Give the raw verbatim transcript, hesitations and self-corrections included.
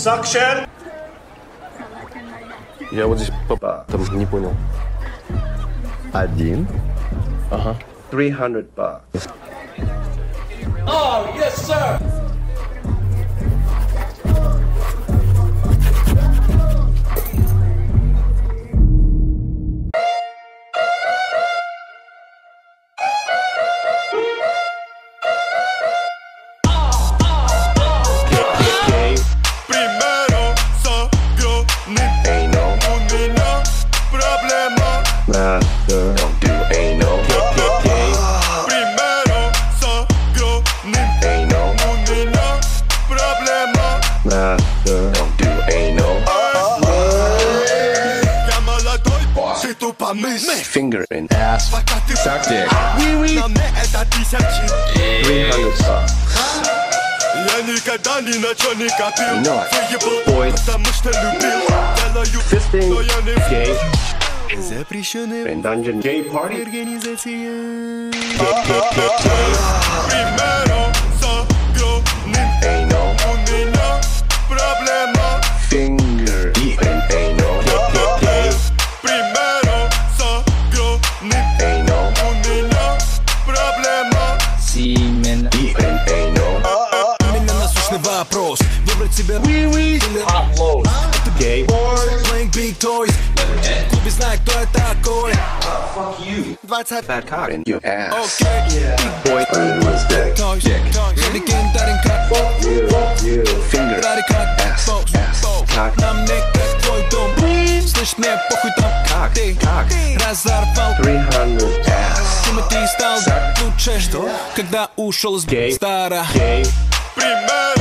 Suction. Я вот здесь там не понял. Один. Ага. Three hundred bucks. Oh, yes, sir. Don't do anal. Primero sagro nim Anal. Unina problema Master. Don't do anal Я молодой, ты тупо мысль Finger in ass. Пока ты Suck dick. на мне это тысячи Three hundred bucks. Я никогда ни на чё не копил You know it. Выебал, Boy. потому что любил Делаю, Fisting. но я не Gay. Запрещены In dungeon. Gay party. организации Примеру sagro nim Anal. Unina проблема Finger. Deep in anal. Примеру sagro nim Anal. Unina проблема Semen. Deep in anal. У меня насущный вопрос. Выбрать себя или Gay. playing big toys. В клубе знаю, кто я такой. двадцать Fat cock in your ass. Окей, Boy. toys, toys. Я легендарен как Finger. Радикат, Ass. босс, Ass. Cock. на мне как твой дом. Слышь, мне похуй там, Cock. ты Cock. разорвал. Three hundred. Ass. Тимати стал лучше, когда ушел с Gay. стара. Gay. Примеру